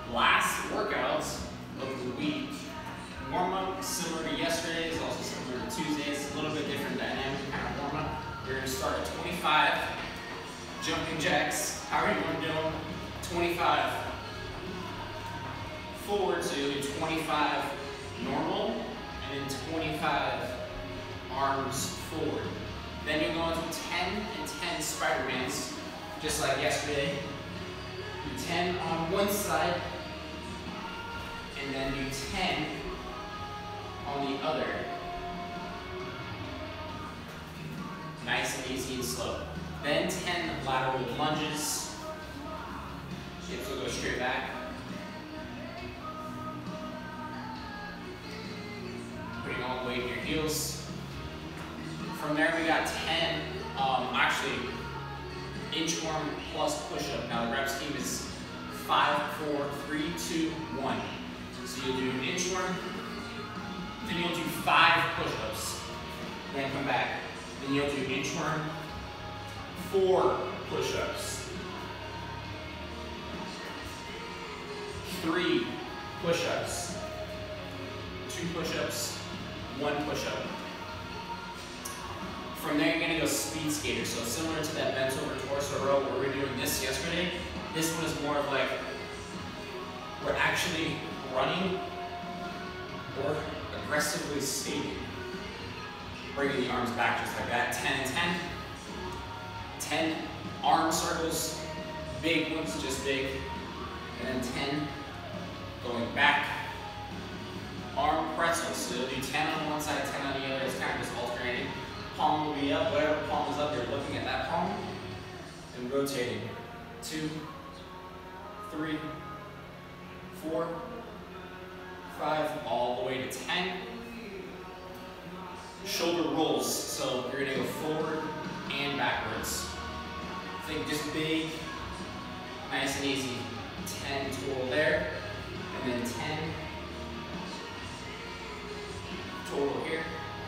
Last workout of the week. Warm-up, similar to yesterday's, also similar to Tuesday's, a little bit different dynamic kind of warm-up. We're going to start at 25 jumping jacks. How are you going to do them? 25 forward, so you'll do 25 normal, and then 25 arms forward. Then you'll go into 10 and 10 Spider-Mans, just like yesterday. Do 10 on one side, and then do 10 on the other. Nice and easy and slow. Then 10 lateral lunges. Hips will go straight back. Putting all the weight in your heels. From there we got 10, actually inchworm plus push-up. Now the rep scheme is 5, 4, 3, 2, 1. So you'll do an inchworm, then you'll do 5 push-ups, then come back. Then you'll do inchworm, 4 push-ups, 3 push-ups, 2 push-ups, 1 push-up. From there, you're gonna go speed skater. So similar to that bent over torso row where we were doing this yesterday, this one is more of like, we're actually running or aggressively skating. Bringing the arms back just like that, 10 and 10. 10 arm circles, big ones, just big. And then 10 going back. Arm pretzels, so you'll do 10 on one side, 10 on the other. It's kind of just alternating. Palm will be up, whatever palm is up, you're looking at that palm and rotating. 2, 3, 4, 5, all the way to 10. Shoulder rolls, so you're gonna go forward and backwards. Think just big, nice and easy. 10 total there, and then 10 total here.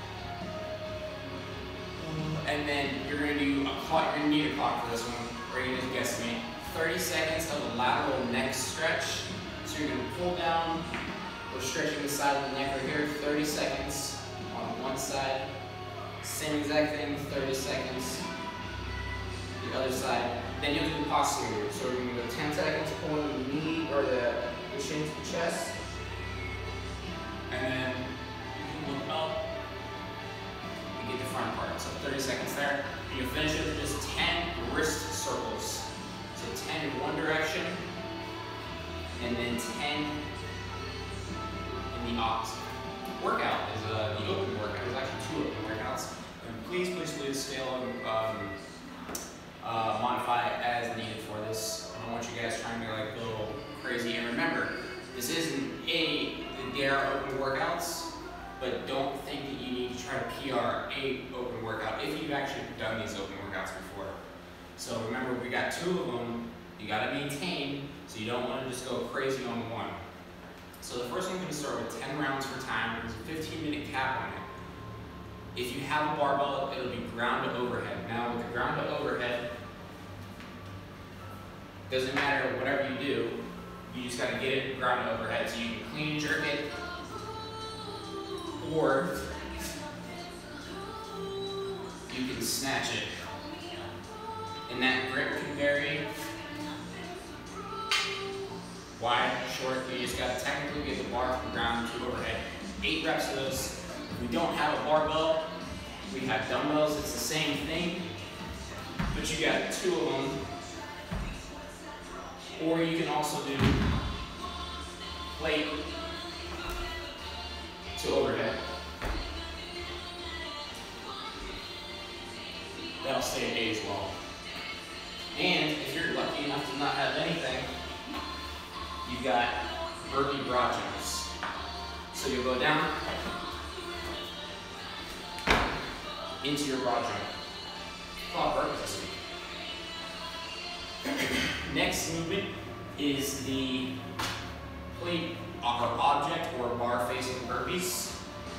And then you're gonna do a clock, you're gonna need a clock for this one, or you're gonna guesstimate. 30 seconds of a lateral neck stretch. So you're gonna pull down, we're stretching the side of the neck right here, 30 seconds on one side. Same exact thing, 30 seconds, the other side. Then you'll do the posterior. So we're gonna go 10 seconds, pulling the knee or the chin to the chest. And then you can look up. Get the front part, so 30 seconds there. And you'll finish it with just 10 wrist circles. So 10 in one direction, and then 10 in the opposite. Workout is the open workout. There's actually 2 open workouts. And please scale and modify as needed for this. I don't want you guys trying to like go crazy. And remember, this isn't they are open workouts. But don't think that you need to try to PR a open workout if you've actually done these open workouts before. So remember, we got 2 of them. You got to maintain, so you don't want to just go crazy on one. So the first one's going to start with 10 rounds for time. There's a 15-minute cap on it. If you have a barbell, it'll be ground to overhead. Now with the ground to overhead, doesn't matter whatever you do, you just got to get it ground to overhead. So you can clean and jerk it, or you can snatch it. And that grip can vary. Wide, short, you just gotta technically get the bar from ground to overhead. 8 reps of those. If we don't have a barbell, we have dumbbells, it's the same thing, but you got 2 of them. Or you can also do plate to overhead. That'll stay a day as well. And if you're lucky enough to not have anything, you've got burpee broad jumps. So you'll go down into your broad jump. Called burpees this week. Next movement is the plate or object or bar facing burpees.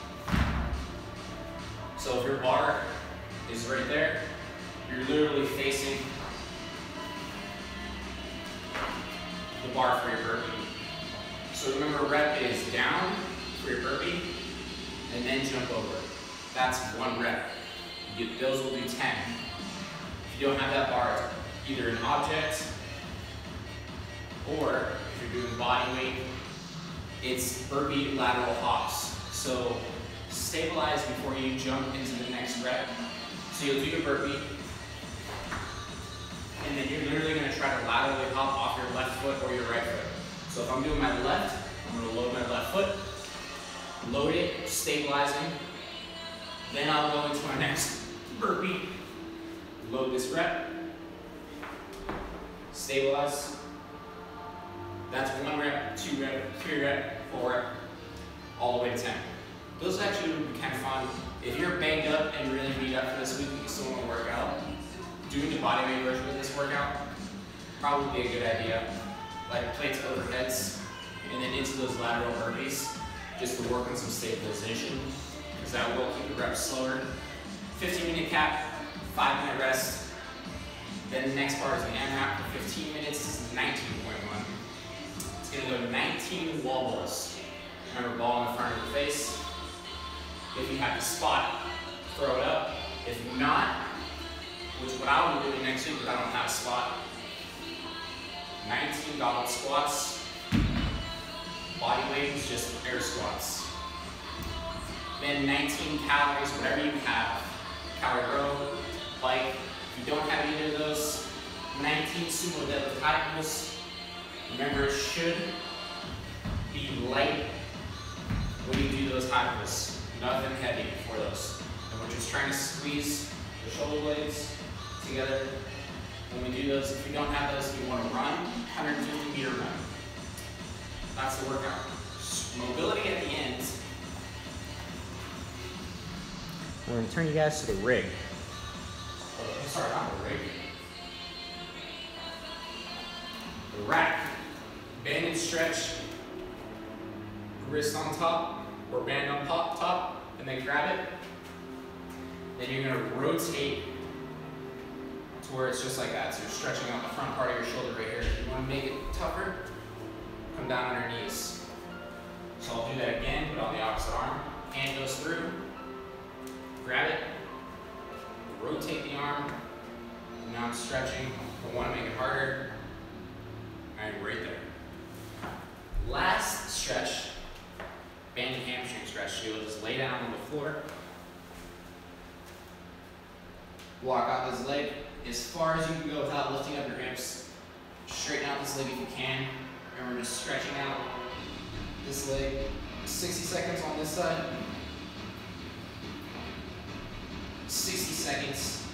So if your bar is right there, you're literally facing the bar for your burpee. So remember, rep is down for your burpee, and then jump over. That's 1 rep. Those will do 10. If you don't have that bar, either an object, or if you're doing body weight, it's burpee lateral hops. So stabilize before you jump into the next rep. So you'll do your burpee, and then you're literally gonna try to laterally hop off your left foot or your right foot. So if I'm doing my left, I'm gonna load my left foot, load it, stabilizing. Then I'll go into my next burpee, load this rep, stabilize. That's 1 rep, 2 rep, 3 rep, 4 rep, all the way to 10. Those actually would be kind of fun. If you're banged up and really beat up for this week and you still want to work out, doing the bodyweight version of this workout probably be a good idea. Like plates overheads and then into those lateral burpees just to work on some stabilization, because that will keep the reps slower. 15-minute cap, 5-minute rest. Then the next bar is the AMRAP for 15 minutes. This is 19.1. It's gonna go 19 wall balls. Remember, ball in front of your face. If you have the spot, throw it up. If not, which what I'll be doing next week, because I don't have a spot, 19 goblet squats. Body weight is just air squats. Then 19 calories, whatever you have. Calorie Row, bike. If you don't have either of those, 19 sumo deadlift high pulls. Remember, it should be light when you do those high pulls. Nothing heavy for those. And we're just trying to squeeze the shoulder blades together. When we do those, if you don't have those, you want to run, 150-meter run. That's the workout. Mobility at the end. We're going to turn you guys to the rig. Oh, sorry, not the rig. The rack. Bend and stretch. Wrist on top, or band on top, and then grab it. Then you're going to rotate to where it's just like that. So you're stretching out the front part of your shoulder right here. If you want to make it tougher, come down on your knees. So I'll do that again, but on the opposite arm. Hand goes through, grab it, rotate the arm. Now I'm stretching. I want to make it harder. I'm right there. Last stretch, band and hamstring stretch. You'll just lay down on the floor. Walk out this leg as far as you can go without lifting up your hips. Straighten out this leg if you can. Remember, just stretching out this leg. 60 seconds on this side. 60 seconds